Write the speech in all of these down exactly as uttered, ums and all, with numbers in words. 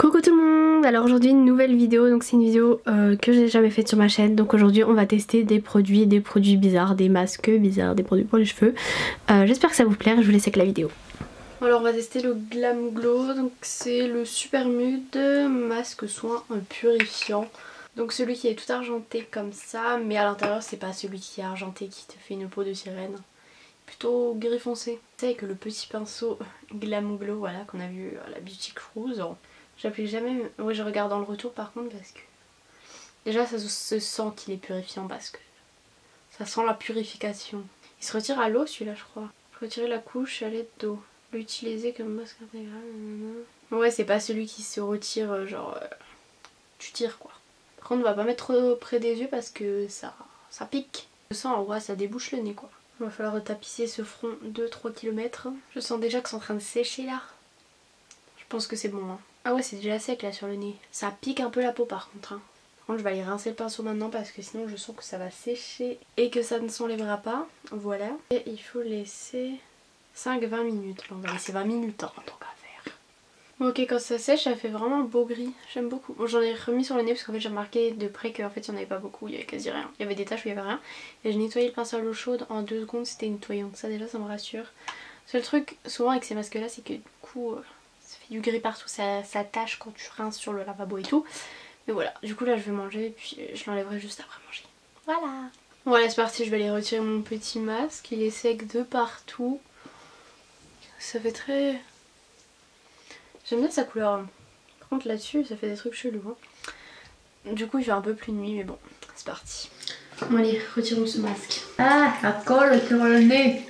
Coucou tout le monde, alors aujourd'hui une nouvelle vidéo, donc c'est une vidéo euh, que j'ai jamais faite sur ma chaîne. Donc aujourd'hui on va tester des produits, des produits bizarres, des masques bizarres, des produits pour les cheveux. euh, J'espère que ça vous plaît, je vous laisse avec la vidéo. Alors on va tester le Glam Glow, donc c'est le Super Mood masque soin purifiant. Donc celui qui est tout argenté comme ça, mais à l'intérieur c'est pas celui qui est argenté qui te fait une peau de sirène. Plutôt gris foncé. C'est avec le petit pinceau Glam Glow, voilà, qu'on a vu à la Beauty Cruise. J'applique jamais, oui je regarde dans le retour par contre parce que déjà ça se sent qu'il est purifiant parce que ça sent la purification. Il se retire à l'eau celui-là je crois. Retirer la couche à l'aide d'eau. L'utiliser comme masque intégral. Ouais c'est pas celui qui se retire genre euh, tu tires quoi. Par contre on va pas mettre trop près des yeux parce que ça, ça pique. Je sens en vrai ça débouche le nez quoi. Il va falloir retapisser ce front deux trois kilomètres. Je sens déjà que c'est en train de sécher là. Je pense que c'est bon hein. Ah ouais c'est déjà sec là sur le nez. Ça pique un peu la peau par contre hein. Par contre je vais aller rincer le pinceau maintenant parce que sinon je sens que ça va sécher et que ça ne s'enlèvera pas. Voilà. Et il faut laisser cinq à vingt minutes. Là on va laisser vingt minutes hein, tant qu'à faire. Bon, ok quand ça sèche ça fait vraiment beau gris. J'aime beaucoup. Bon j'en ai remis sur le nez parce qu'en fait j'ai remarqué de près qu'en fait il n'y en avait pas beaucoup. Il y avait quasi rien. Il y avait des taches où il n'y avait rien. Et j'ai nettoyé le pinceau à l'eau chaude en deux secondes c'était nettoyé. Donc ça déjà ça me rassure. Seul truc souvent avec ces masques là c'est que du coup... Euh, ça fait du gris partout, ça, ça tâche quand tu rinces sur le lavabo et tout. Mais voilà, du coup là je vais manger et puis je l'enlèverai juste après manger. Voilà. Voilà c'est parti, je vais aller retirer mon petit masque. Il est sec de partout. Ça fait très... J'aime bien sa couleur. Par contre là-dessus ça fait des trucs chelous. Hein. Du coup il fait un peu plus nuit mais bon, c'est parti. Bon allez, retirons ce masque. Ah, la colle sur le nez.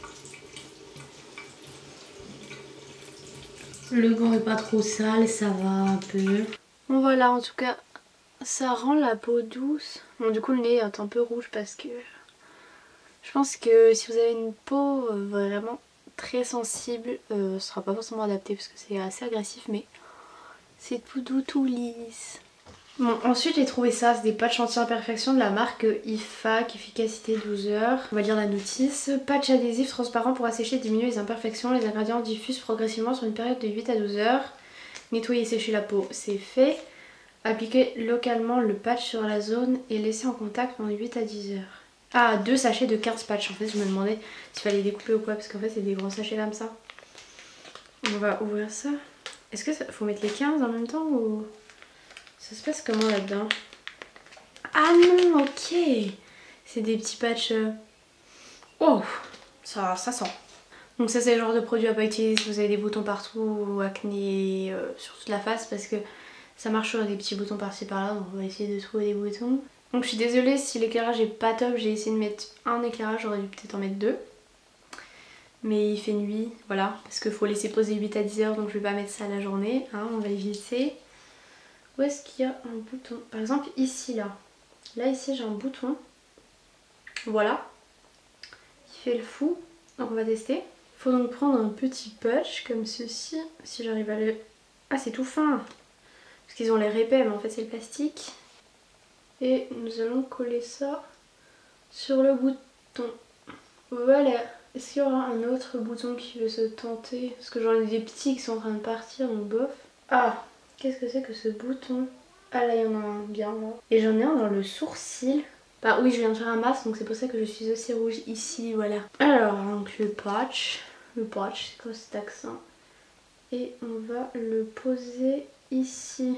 Le gant est pas trop sale, ça va un peu. Bon voilà, en tout cas, ça rend la peau douce. Bon du coup le nez est un peu rouge parce que je pense que si vous avez une peau vraiment très sensible, euh, ce sera pas forcément adapté parce que c'est assez agressif, mais c'est tout doux, tout lisse. Bon ensuite j'ai trouvé ça, c'est des patchs anti-imperfection de la marque I F A C, efficacité douze heures. On va lire la notice. Patch adhésif transparent pour assécher et diminuer les imperfections. Les ingrédients diffusent progressivement sur une période de huit à douze heures. Nettoyer et sécher la peau, c'est fait. Appliquer localement le patch sur la zone et laisser en contact pendant huit à dix heures. Ah, deux sachets de quinze patchs. En fait je me demandais s'il fallait découper ou quoi parce qu'en fait c'est des gros sachets comme ça. On va ouvrir ça. Est-ce que ça... faut mettre les quinze en même temps ou... Ça se passe comment là-dedans? Ah non, ok. C'est des petits patchs. Oh, ça, ça sent. Donc ça c'est le genre de produit à pas utiliser si vous avez des boutons partout ou acné euh, sur toute la face parce que ça marche sur des petits boutons par-ci par-là. Donc on va essayer de trouver des boutons. Donc je suis désolée si l'éclairage est pas top. J'ai essayé de mettre un éclairage, j'aurais dû peut-être en mettre deux. Mais il fait nuit, voilà. Parce qu'il faut laisser poser huit à dix heures donc je vais pas mettre ça la journée. Hein, on va éviter. Où est-ce qu'il y a un bouton? Par exemple ici là. Là ici j'ai un bouton. Voilà. Qui fait le fou. Donc on va tester. Il faut donc prendre un petit patch comme ceci. Si j'arrive à le... Ah c'est tout fin. Parce qu'ils ont l'air épais mais en fait c'est le plastique. Et nous allons coller ça sur le bouton. Voilà. Est-ce qu'il y aura un autre bouton qui veut se tenter? Parce que j'en ai des petits qui sont en train de partir donc bof. Ah! Qu'est-ce que c'est que ce bouton? Ah là il y en a un bien là. Et j'en ai un dans le sourcil. Bah oui je viens de faire un masque donc c'est pour ça que je suis aussi rouge ici, voilà. Alors donc le patch. Le patch c'est quoi cet accent? Et on va le poser ici.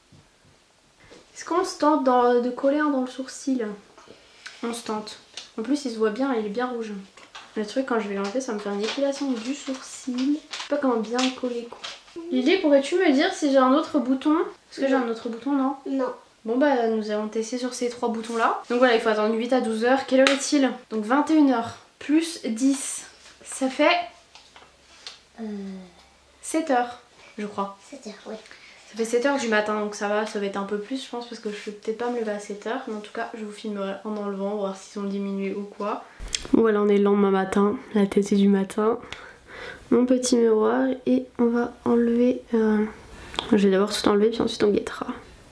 Est-ce qu'on se tente dans, de coller un dans le sourcil? On se tente. En plus il se voit bien, il est bien rouge. Le truc quand je vais l'enlever ça va me faire une épilation du sourcil. Je sais pas comment bien le coller quoi. Lily, pourrais-tu me dire si j'ai un autre bouton? Est-ce que j'ai un autre bouton, non? Non. Bon bah nous allons tester sur ces trois boutons là. Donc voilà il faut attendre huit à douze heures. Quelle heure est-il? Donc vingt et une heures plus dix. Ça fait... Euh... sept heures je crois. sept heures, oui. Ça fait sept heures du matin donc ça va, ça va être un peu plus je pense parce que je vais peut-être pas me lever à sept heures. Mais en tout cas je vous filmerai en enlevant, voir s'ils ont diminué ou quoi. Voilà on est le lendemain matin, la tête du matin. Mon petit miroir et on va enlever... Euh... Je vais d'abord tout enlever puis ensuite on guettera.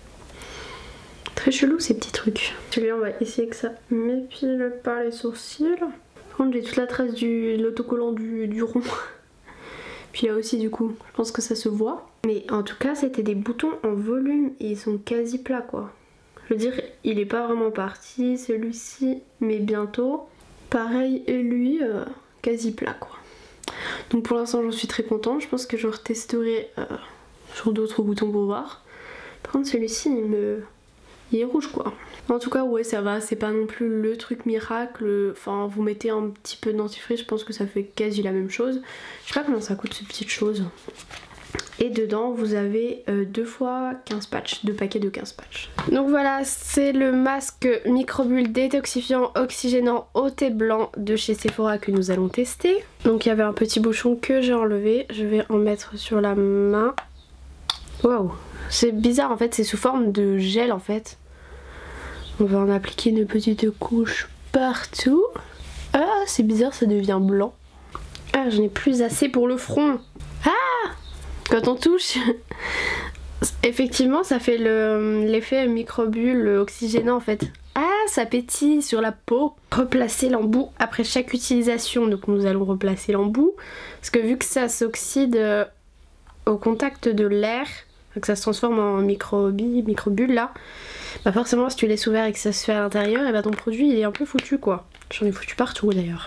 Très chelou ces petits trucs. Celui-là on va essayer que ça m'épile pas les sourcils. Par contre j'ai toute la trace du l'autocollant du, du rond. Puis là aussi du coup, je pense que ça se voit. Mais en tout cas c'était des boutons en volume et ils sont quasi plats quoi. Je veux dire, il est pas vraiment parti celui-ci, mais bientôt. Pareil et lui, euh, quasi plat quoi. Donc pour l'instant j'en suis très contente, je pense que je retesterai euh, sur d'autres boutons pour voir. Par contre celui-ci il me... il est rouge quoi. En tout cas ouais ça va, c'est pas non plus le truc miracle. Enfin vous mettez un petit peu de dentifrice, je pense que ça fait quasi la même chose. Je sais pas comment ça coûte cette petite chose. Et dedans vous avez euh, deux fois quinze patchs, deux paquets de quinze patchs. Donc voilà, c'est le masque microbulle détoxifiant oxygénant au thé blanc de chez Sephora que nous allons tester. Donc il y avait un petit bouchon que j'ai enlevé, je vais en mettre sur la main. Waouh, c'est bizarre en fait, c'est sous forme de gel en fait. On va en appliquer une petite couche partout. Ah c'est bizarre, ça devient blanc. Ah j'en ai plus assez pour le front. Ah, quand on touche, effectivement ça fait l'effet microbulle oxygénant en fait. Ah ça pétille sur la peau. Replacer l'embout après chaque utilisation. Donc nous allons replacer l'embout. Parce que vu que ça s'oxyde euh, au contact de l'air, que ça se transforme en microbilles, microbulle là, bah forcément si tu laisses ouvert et que ça se fait à l'intérieur, et bah ton produit il est un peu foutu quoi. J'en ai foutu partout d'ailleurs.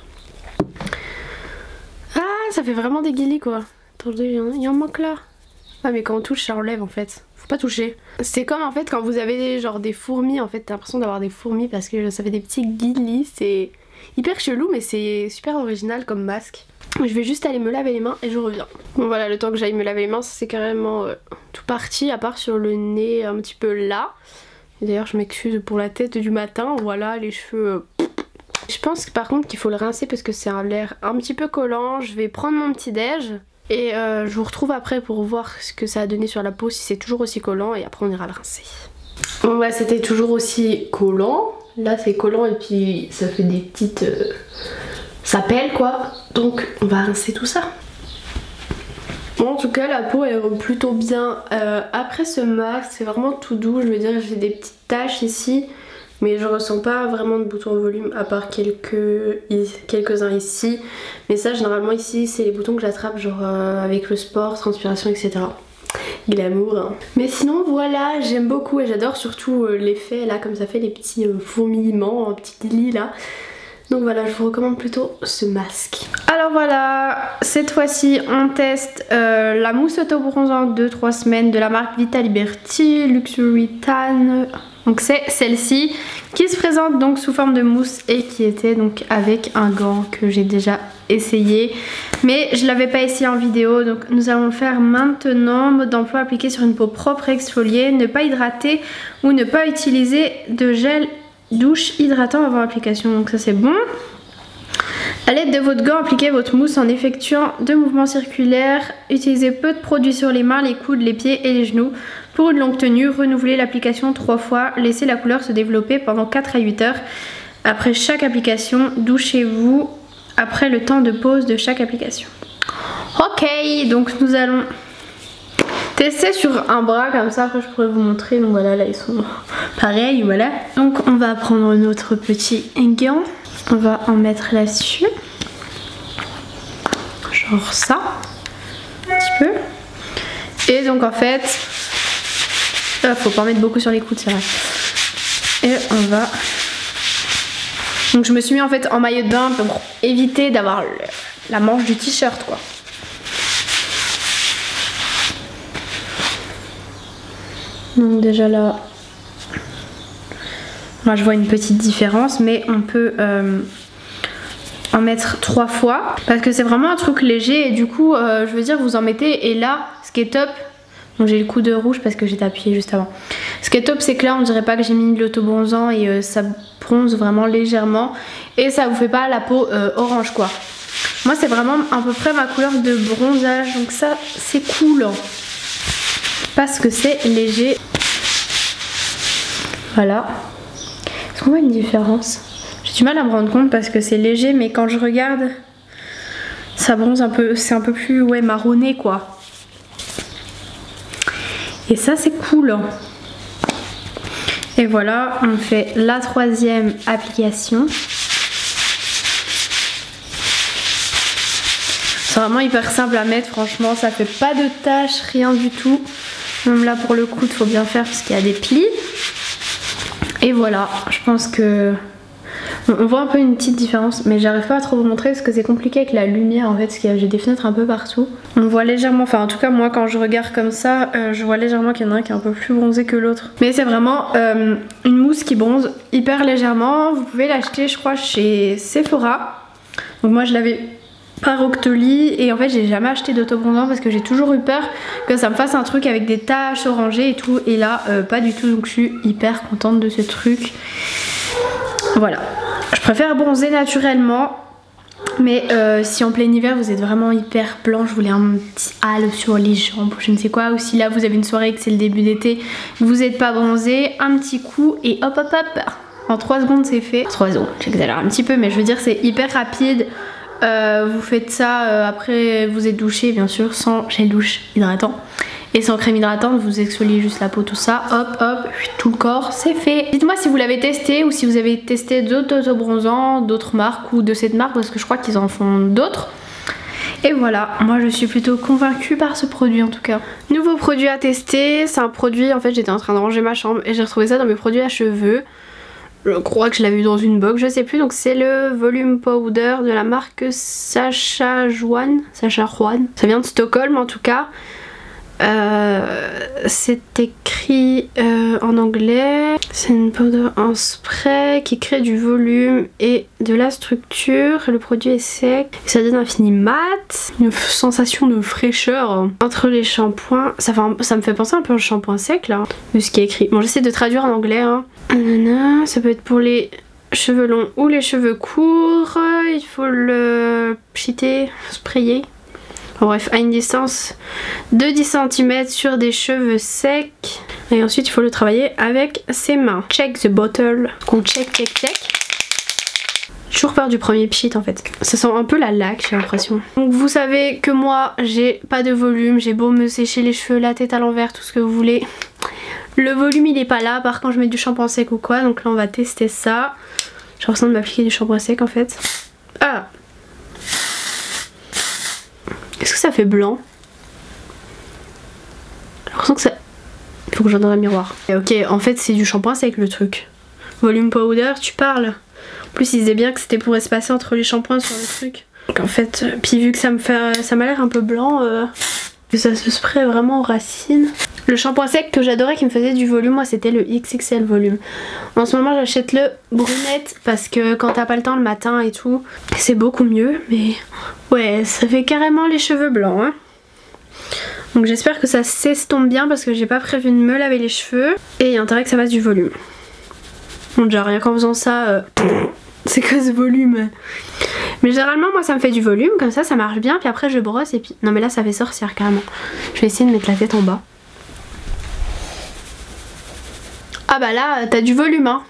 Ah ça fait vraiment des guilis quoi. Attendez, il y en manque là. Ah mais quand on touche ça enlève en fait. Faut pas toucher. C'est comme en fait quand vous avez genre des fourmis en fait, t'as l'impression d'avoir des fourmis parce que ça fait des petits guilis. C'est hyper chelou mais c'est super original comme masque. Je vais juste aller me laver les mains et je reviens. Bon voilà, le temps que j'aille me laver les mains, c'est carrément euh, tout parti à part sur le nez un petit peu là. D'ailleurs je m'excuse pour la tête du matin, voilà les cheveux... Euh... Je pense par contre qu'il faut le rincer parce que c'est un l'air un petit peu collant. Je vais prendre mon petit déj et euh, je vous retrouve après pour voir ce que ça a donné sur la peau, si c'est toujours aussi collant, et après on ira le rincer. Bon bah c'était toujours aussi collant. Là c'est collant et puis ça fait des petites... Euh... ça pèle quoi. Donc on va rincer tout ça. Bon, en tout cas la peau est plutôt bien. Euh, après ce masque c'est vraiment tout doux. Je veux dire j'ai des petites taches ici. Mais je ressens pas vraiment de boutons en volume à part quelques quelques-uns ici. Mais ça généralement ici c'est les boutons que j'attrape genre euh, avec le sport, transpiration et cetera. Glamour hein. Mais sinon voilà, j'aime beaucoup et j'adore surtout euh, l'effet là comme ça fait les petits euh, fourmillements, un petit lit là. Donc voilà, je vous recommande plutôt ce masque. Alors voilà, cette fois-ci on teste euh, la mousse auto-bronzante de trois semaines de la marque Vita Liberty Luxury Tan. Donc c'est celle-ci qui se présente donc sous forme de mousse et qui était donc avec un gant que j'ai déjà essayé. Mais je l'avais pas essayé en vidéo, donc nous allons le faire maintenant. Mode d'emploi: appliqué sur une peau propre et exfoliée, ne pas hydrater ou ne pas utiliser de gel douche hydratant avant application. Donc ça c'est bon. A l'aide de votre gant, appliquez votre mousse en effectuant deux mouvements circulaires. Utilisez peu de produits sur les mains, les coudes, les pieds et les genoux. Pour une longue tenue, renouvelez l'application trois fois. Laissez la couleur se développer pendant quatre à huit heures. Après chaque application, douchez-vous après le temps de pause de chaque application. Ok, donc nous allons tester sur un bras comme ça. Après je pourrais vous montrer. Donc voilà, là ils sont pareils, voilà. Donc on va prendre notre petit gant. On va en mettre là-dessus. Genre ça. Un petit peu. Et donc en fait... là, faut pas en mettre beaucoup sur les coudes, c'est vrai. Et on va... donc je me suis mis en fait en maillot de bain pour éviter d'avoir le... la manche du t-shirt quoi. Donc déjà là... moi je vois une petite différence, mais on peut euh, en mettre trois fois. Parce que c'est vraiment un truc léger et du coup, euh, je veux dire, vous en mettez. Et là, ce qui est top... donc j'ai le coude rouge parce que j'ai appuyé juste avant. Ce qui est top c'est que là on dirait pas que j'ai mis de l'auto-bronzant et euh, ça bronze vraiment légèrement. Et ça vous fait pas la peau euh, orange quoi. Moi c'est vraiment à peu près ma couleur de bronzage. Donc ça c'est cool. Parce que c'est léger. Voilà. Est-ce qu'on voit une différence? J'ai du mal à me rendre compte parce que c'est léger, mais quand je regarde ça bronze un peu. C'est un peu plus ouais, marronné quoi. Et ça c'est cool. Et voilà, on fait la troisième application. C'est vraiment hyper simple à mettre, franchement, ça fait pas de tâches, rien du tout. Même là pour le coude, faut bien faire parce qu'il y a des plis. Et voilà, je pense que on voit un peu une petite différence, mais j'arrive pas à trop vous montrer parce que c'est compliqué avec la lumière en fait, parce que j'ai des fenêtres un peu partout. On voit légèrement, enfin en tout cas moi quand je regarde comme ça, euh, je vois légèrement qu'il y en a un qui est un peu plus bronzé que l'autre. Mais c'est vraiment euh, une mousse qui bronze hyper légèrement. Vous pouvez l'acheter je crois chez Sephora. Donc moi je l'avais par Octoly et en fait j'ai jamais acheté d'autobronzant parce que j'ai toujours eu peur que ça me fasse un truc avec des taches orangées et tout, et là euh, pas du tout, donc je suis hyper contente de ce truc. Voilà, je préfère bronzer naturellement, mais euh, si en plein hiver vous êtes vraiment hyper blanc, je voulais un petit halo sur les jambes ou je ne sais quoi, ou si là vous avez une soirée que c'est le début d'été, vous n'êtes pas bronzé, un petit coup et hop hop hop, en trois secondes c'est fait. trois secondes, j'exagère un petit peu, mais je veux dire c'est hyper rapide. Euh, vous faites ça euh, après vous êtes douché bien sûr, sans gel douche hydratant et sans crème hydratante, vous exfoliez juste la peau, tout ça, hop hop, tout le corps, c'est fait. Dites-moi si vous l'avez testé ou si vous avez testé d'autres autobronzants, d'autres marques ou de cette marque, parce que je crois qu'ils en font d'autres. Et voilà, moi je suis plutôt convaincue par ce produit en tout cas. Nouveau produit à tester, c'est un produit, en fait j'étais en train de ranger ma chambre et j'ai retrouvé ça dans mes produits à cheveux. Je crois que je l'avais vu dans une box, je sais plus. Donc c'est le Volume Powder de la marque Sacha Juan. Sacha Juan. Ça vient de Stockholm en tout cas. Euh, c'est écrit euh, en anglais. C'est une powder en spray qui crée du volume et de la structure. Le produit est sec. Ça donne un fini mat. Une sensation de fraîcheur entre les shampoings. Ça, fait un, ça me fait penser un peu au shampoing sec là, vu ce qui est écrit. Bon, j'essaie de traduire en anglais. Hein. Ça peut être pour les cheveux longs ou les cheveux courts. Il faut le pchiter, sprayer. Bon, bref, à une distance de dix centimètres sur des cheveux secs. Et ensuite il faut le travailler avec ses mains. Check the bottle. On check, check, check. J'ai toujours peur du premier pchit en fait. Ça sent un peu la laque, j'ai l'impression. Donc vous savez que moi j'ai pas de volume. J'ai beau me sécher les cheveux, la tête à l'envers, tout ce que vous voulez. Le volume il est pas là, par contre je mets du shampoing sec ou quoi. Donc là on va tester ça. J'ai l'impression de m'appliquer du shampoing sec en fait. Ah! Est-ce que ça fait blanc? J'ai l'impression que ça... Il faut que j'en donne un miroir. Et ok, en fait c'est du shampoing sec le truc. Volume powder, tu parles. En plus il disait bien que c'était pour espacer entre les shampoings sur le truc. Donc en fait, puis vu que ça me fait, ça m'a l'air un peu blanc, euh, que ça se spray vraiment aux racines. Le shampoing sec que j'adorais qui me faisait du volume, moi c'était le X X L volume. En ce moment j'achète le brunette parce que quand t'as pas le temps le matin et tout, c'est beaucoup mieux. Mais ouais, ça fait carrément les cheveux blancs hein. Donc j'espère que ça s'estompe bien parce que j'ai pas prévu de me laver les cheveux. Et il y a intérêt que ça fasse du volume. Bon déjà rien qu'en faisant ça, euh, c'est que ce volume. Mais généralement moi ça me fait du volume, comme ça ça marche bien. Puis après je brosse et puis... Non mais là ça fait sorcière carrément. Je vais essayer de mettre la tête en bas. Ah bah là t'as du volume hein.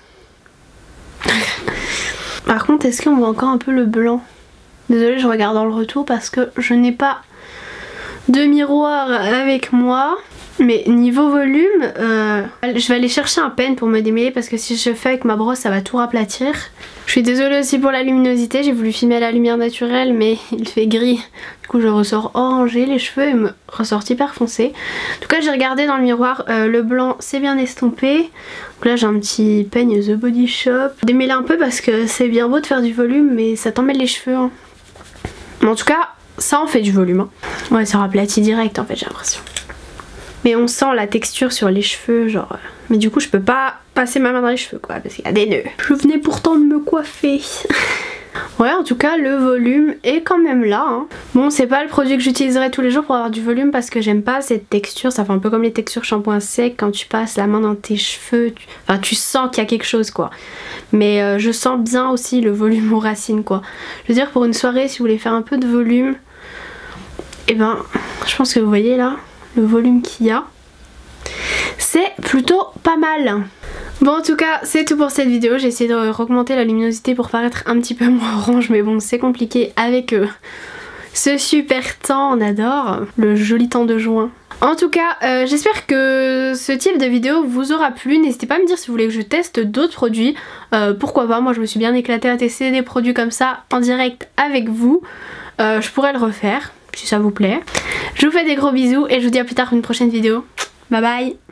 Par contre est-ce qu'on voit encore un peu le blanc? Désolée, je regarde dans le retour parce que je n'ai pas de miroir avec moi. Mais niveau volume, euh, je vais aller chercher un pen pour me démêler parce que si je fais avec ma brosse ça va tout raplatir. Je suis désolée aussi pour la luminosité, j'ai voulu filmer à la lumière naturelle mais il fait gris. Du coup je ressors orangé, les cheveux me ressortent hyper foncés. En tout cas j'ai regardé dans le miroir, euh, le blanc c'est bien estompé. Donc là j'ai un petit peigne The Body Shop. Démêler un peu parce que c'est bien beau de faire du volume mais ça t'emmêle les cheveux. Hein. Mais en tout cas ça en fait du volume. Hein. Ouais ça raplatit direct en fait j'ai l'impression. Mais on sent la texture sur les cheveux genre... Mais du coup je peux pas passer ma main dans les cheveux quoi parce qu'il y a des nœuds. Je venais pourtant de me coiffer. Ouais en tout cas le volume est quand même là hein. Bon c'est pas le produit que j'utiliserai tous les jours pour avoir du volume parce que j'aime pas cette texture. Ça fait un peu comme les textures shampoing sec quand tu passes la main dans tes cheveux. Tu... Enfin tu sens qu'il y a quelque chose quoi. Mais euh, je sens bien aussi le volume aux racines quoi. Je veux dire pour une soirée si vous voulez faire un peu de volume, et ben je pense que vous voyez là le volume qu'il y a, c'est plutôt pas mal. Bon en tout cas c'est tout pour cette vidéo, j'ai essayé de augmenter la luminosité pour paraître un petit peu moins orange mais bon c'est compliqué avec euh, ce super temps, on adore le joli temps de juin. En tout cas euh, j'espère que ce type de vidéo vous aura plu, n'hésitez pas à me dire si vous voulez que je teste d'autres produits, euh, pourquoi pas, moi je me suis bien éclatée à tester des produits comme ça en direct avec vous. Euh, je pourrais le refaire si ça vous plaît. Je vous fais des gros bisous et je vous dis à plus tard pour une prochaine vidéo. Bye bye.